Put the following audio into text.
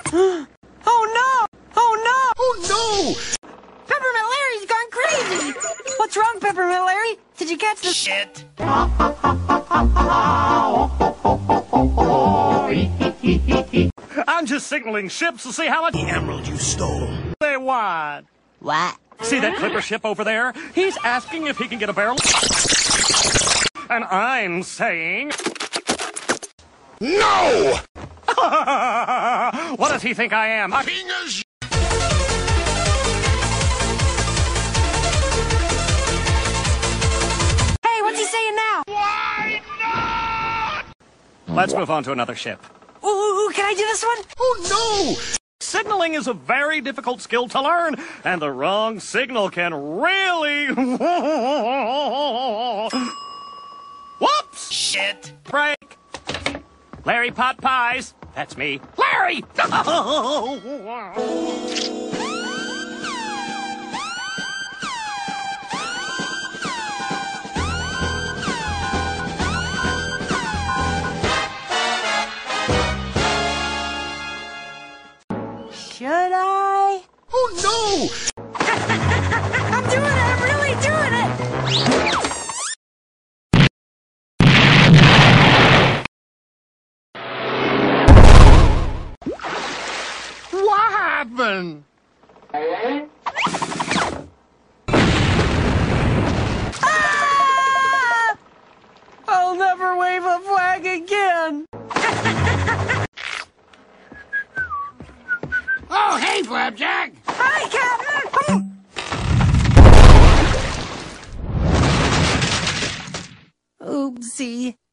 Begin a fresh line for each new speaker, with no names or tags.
Oh no! Oh no!
Oh no!
Peppermint Larry's gone crazy! What's wrong, Peppermint Larry? Did you catch the
Shit!
I'm just signaling ships to see how much
The emerald you stole.
they want.
What?
See that clipper ship over there? He's asking if he can get a barrel. And I'm saying...
No!
What does he think I am?
Being a
Hey, what's he saying now?
Why not?
Let's move on to another ship.
Ooh, can I do this one?
Oh no!
Signaling is a very difficult skill to learn, and the wrong signal can really... Whoops!
Shit!
Break! Larry Pot Pies. That's me. Larry!
Should I?
Oh no!
I'm doing it! I'm really doing it!
What happened?
Ah! I'll never wave a flag again!
Oh, hey, Flapjack!
Hi, Captain! Oopsie.